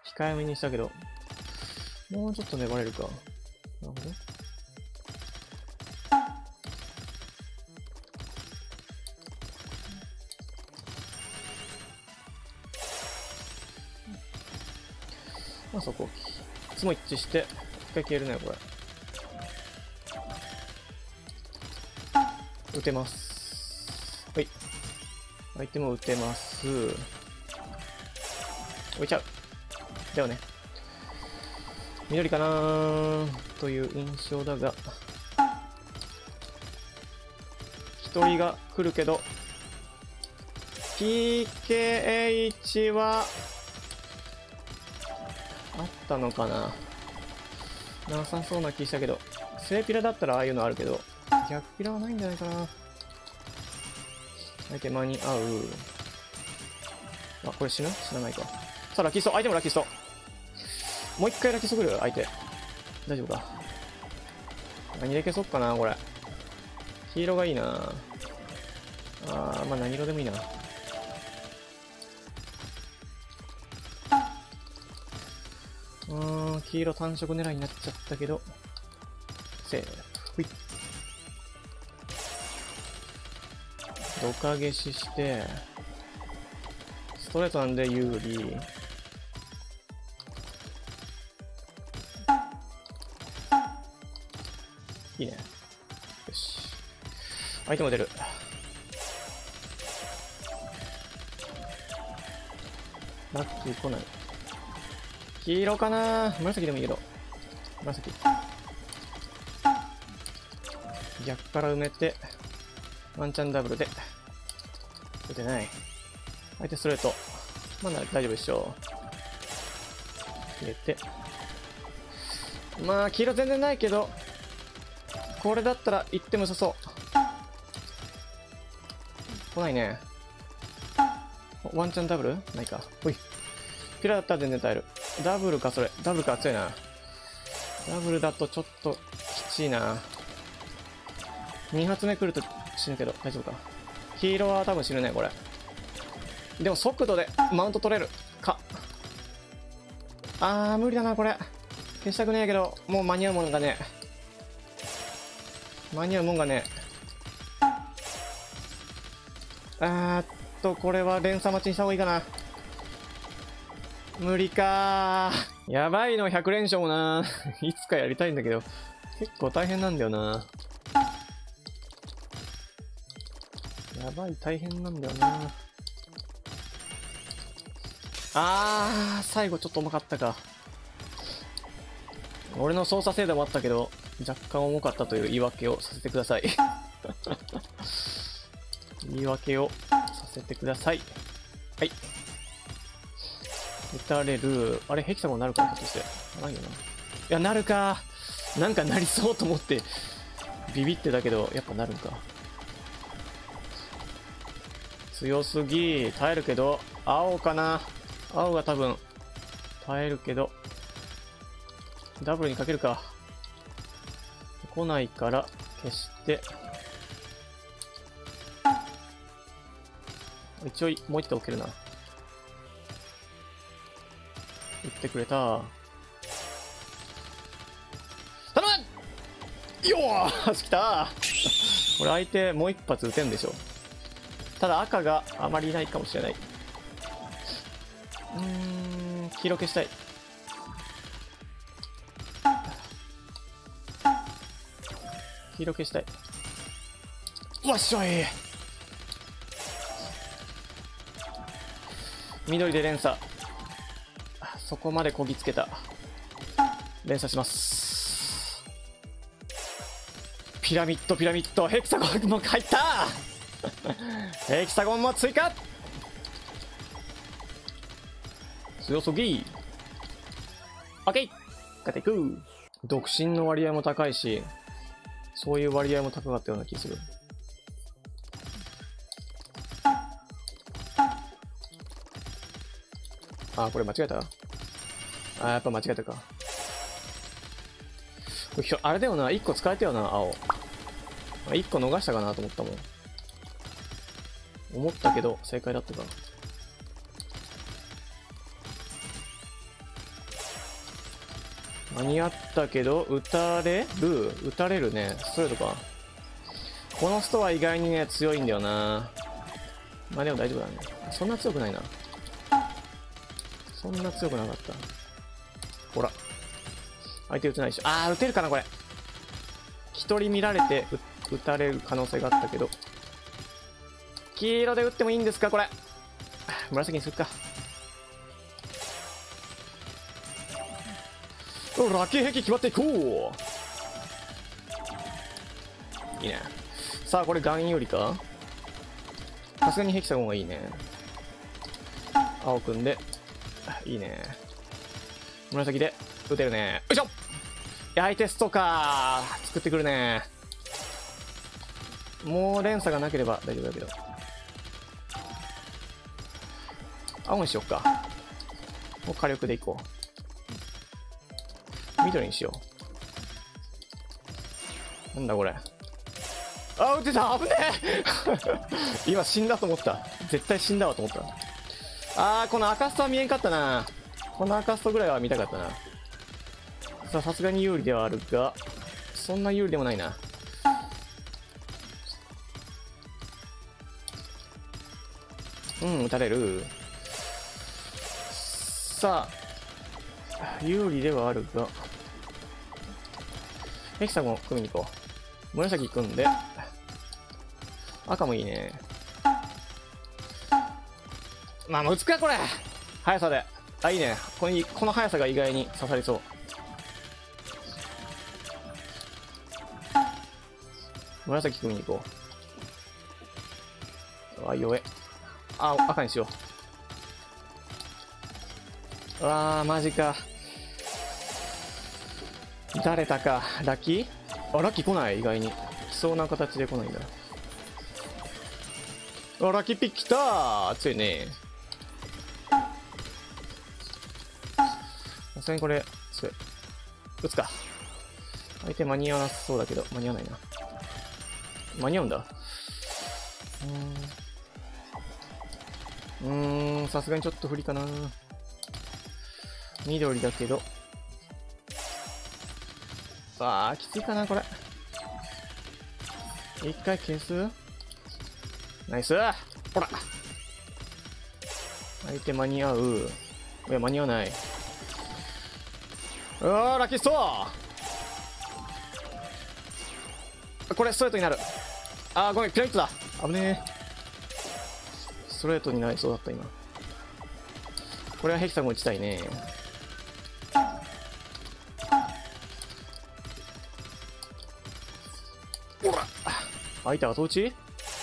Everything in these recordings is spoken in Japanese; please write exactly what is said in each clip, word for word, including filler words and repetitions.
控えめにしたけど、もうちょっと粘れるか。なるほど。まあそこ。いつも一致して、一回消えるね、これ。撃てます。はい。相手も撃てます。置いちゃう。だよね。緑かなーという印象だが、一人が来るけど、ピーケーエイチ は、あったのかな。なさそうな気したけど、正ピラだったらああいうのあるけど、逆ピラはないんじゃないかな。相手間に合う。あ、これ死ぬ死なないか。さあ、ラッキースト。相手もラッキースト。もう一回ラッキースト来る相手。大丈夫か。何で消そっかな、これ。黄色がいいな。あー、まあ何色でもいいな。うーん、黄色単色狙いになっちゃったけど。セーフ。ほい。ドカ消しして、ストレートなんで有利。いいね。よし。相手も出る。ラッキー来ない。黄色かな。紫でもいいけど。紫。逆から埋めて、ワンチャンダブルで。打てない。相手ストレート。まだ大丈夫でしょう。入れて。まあ、黄色全然ないけど、これだったら行っても良さそう。来ないね。ワンチャンダブルないか。ほい。ピラだったら全然耐える。ダブルか、それ。ダブルか、強いな。ダブルだとちょっときちいな。に発目来ると死ぬけど、大丈夫か。黄色は多分死ぬね、これ。でも速度でマウント取れるか。あー、無理だな、これ。消したくねえけど、もう間に合うもんがね。間に合うもんがね。あーっと、これは連鎖待ちにした方がいいかな。無理かー。やばいのひゃく連勝もな。いつかやりたいんだけど、結構大変なんだよな。やばい、大変なんだよな。あー、最後ちょっと重かったか。俺の操作精度もあったけど、若干重かったという言い訳をさせてください。言い訳をさせてください。はい。打たれる。あれ、ヘキサゴンなるかな、ひょっとして。ないよな。いや、なるか。なんかなりそうと思って、ビビってたけど、やっぱなるんか。強すぎ。耐えるけど、青かな。青が多分、耐えるけど、ダブルにかけるか。来ないから消して、一応もう一手置けるな。打ってくれた。頼むよーし、来たー。これ相手もう一発撃てんでしょ。ただ赤があまりいないかもしれない。うーん、黄色消したい。黄色消したい。わっしょい。緑で連鎖。そこまでこぎつけた。連鎖します。ピラミッド、ピラミッド、ヘキサゴンも入ったヘキサゴンも追加。強すぎ。オッケー。勝っていく。独身の割合も高いし、そういう割合も高かったような気する。あ、これ間違えた？あ、やっぱ間違えたか。あれだよな、いっこ使えたよな、青。いっこ逃したかなと思ったもん。思ったけど、正解だったか。 間に合ったけど、撃たれる撃たれるね。ストレートか。このストは意外にね、強いんだよな。まあでも大丈夫だね。そんな強くないな。そんな強くなかった。ほら。相手撃てないし。あー、撃てるかな、これ。一人見られて撃たれる可能性があったけど。黄色で撃ってもいいんですか、これ。紫にするか。お、ラッキー兵器決まっていこう。いいね。さあ、これガンよりか。さすがにヘキサゴンがいいね。青くんで。いいね。紫で撃てるね。よいしょ。やいテストかー。作ってくるね。もう連鎖がなければ大丈夫だけど。青にしよっか。もう火力でいこう。緑にしよう。なんだこれ。あ、撃てた。危ねえ今死んだと思った。絶対死んだわと思った。あー、この赤ストは見えんかったな。この赤ストぐらいは見たかったな。さあ、さすがに有利ではあるが、そんな有利でもないな。うん、撃たれる。さあ、有利ではあるが、ヘキサゴン組みに行こう。紫組んで、赤もいいね。まあ、もう撃つか、これ。速さで。あ、いいね。この、この速さが意外に刺さりそう。紫組みに行こう。あ、弱え。あ、赤にしよう。うわー、マジか。誰だか。ラッキー？あ、ラッキー来ない、意外に。来そうな形で来ないんだ。あ、ラッキーピック来たー。強いね。さすがにこれ、強い。撃つか。相手間に合わなそうだけど、間に合わないな。間に合うんだ。うーん。うーん、さすがにちょっと不利かな。緑だけど。あー、きついかな、これ。一回消す？ナイス！ほら！相手間に合う。いや、間に合わない。うわー、ラッキーストー！これ、ストレートになる。あー、ごめん、ピラミッドだ。危ねえ。ストレートになりそうだった、今。これはヘキサゴン打ちたいね。ほら！相手後打ち？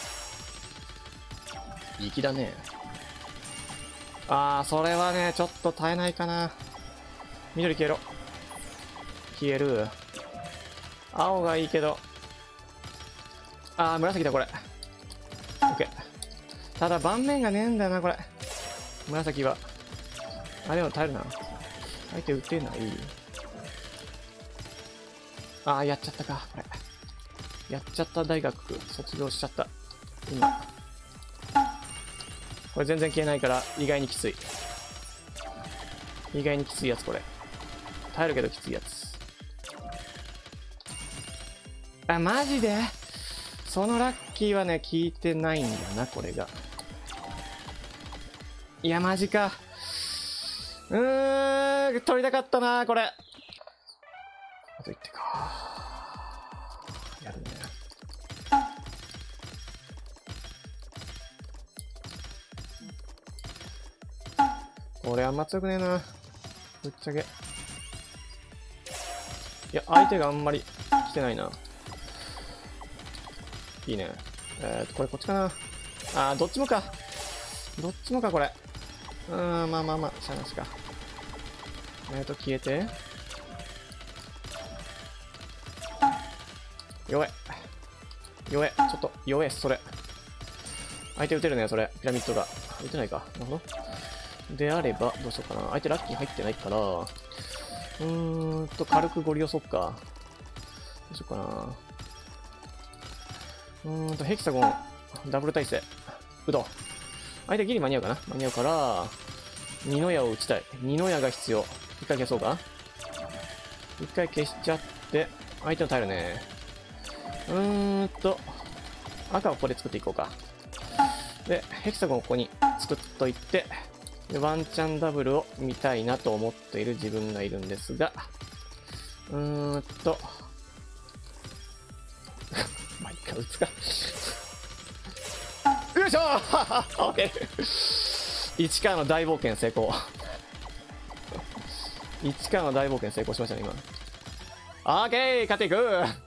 粋だね。あー、それはね、ちょっと耐えないかな。緑消えろ。消える。青がいいけど。あー、紫だ、これ。オッケー。ただ、盤面がねえんだよな、これ。紫は。あ、でも耐えるな。相手撃てない。あー、やっちゃったか、これ。やっちゃった大学、卒業しちゃった。今。これ全然消えないから、意外にきつい。意外にきついやつ、これ。耐えるけどきついやつ。あ、マジで？そのラッキーはね、効いてないんだな、これが。いや、マジか。うーん、取りたかったな、これ。あといってか。やるね。これあんま強くねえな。ぶっちゃけ。いや、相手があんまり来てないな。いいね。えーと、これこっちかな。あー、どっちもか。どっちもか、これ。うーん、まあまあまあ、しゃあなしか。えーと、消えて。弱え。弱え。ちょっと、弱え、それ。相手撃てるね、それ。ピラミッドが。撃てないか。なるほど。であれば、どうしようかな。相手ラッキー入ってないから、うーんと、軽くゴリ押そっか。どうしようかな。うーんと、ヘキサゴン、ダブル耐性。うど。相手ギリ間に合うかな？間に合うから、二の矢を打ちたい。二の矢が必要。一回消そうか。 一回消しちゃって、相手のタイルね。うーんと、赤をここで作っていこうか。で、ヘキサゴンをここに作っといて、でワンチャンダブルを見たいなと思っている自分がいるんですが、うーんと、まあ、一回打つか。よいしょーオッケー !いちカー の大冒険成功。いちカー の大冒険成功しましたね、今。オッケー勝っていく